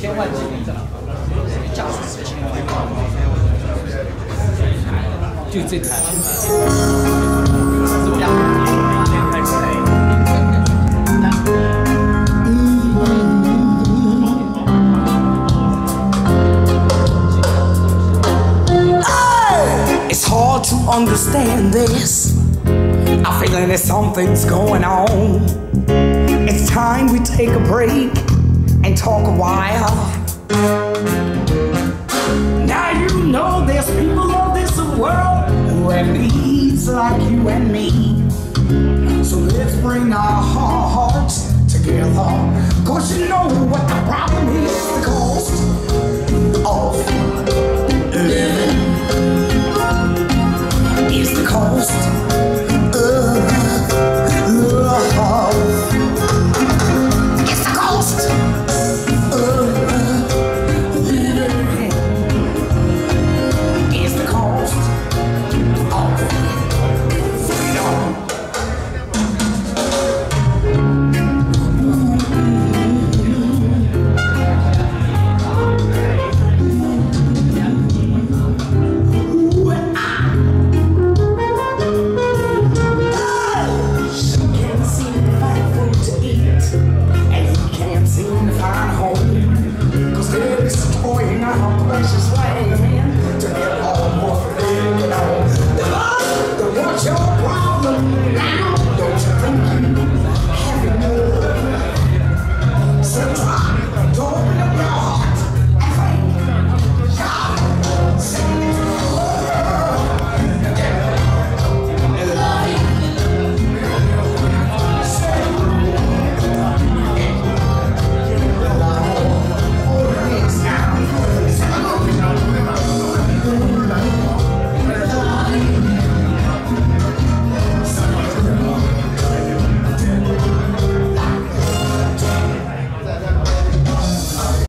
千万级别的，价值1000万，就这台。怎么样？ It's hard to understand this. I'm feeling that something's going on. It's time we take a break and talk a while. Now you know there's people of this world who have needs like you and me. So let's bring our hearts together.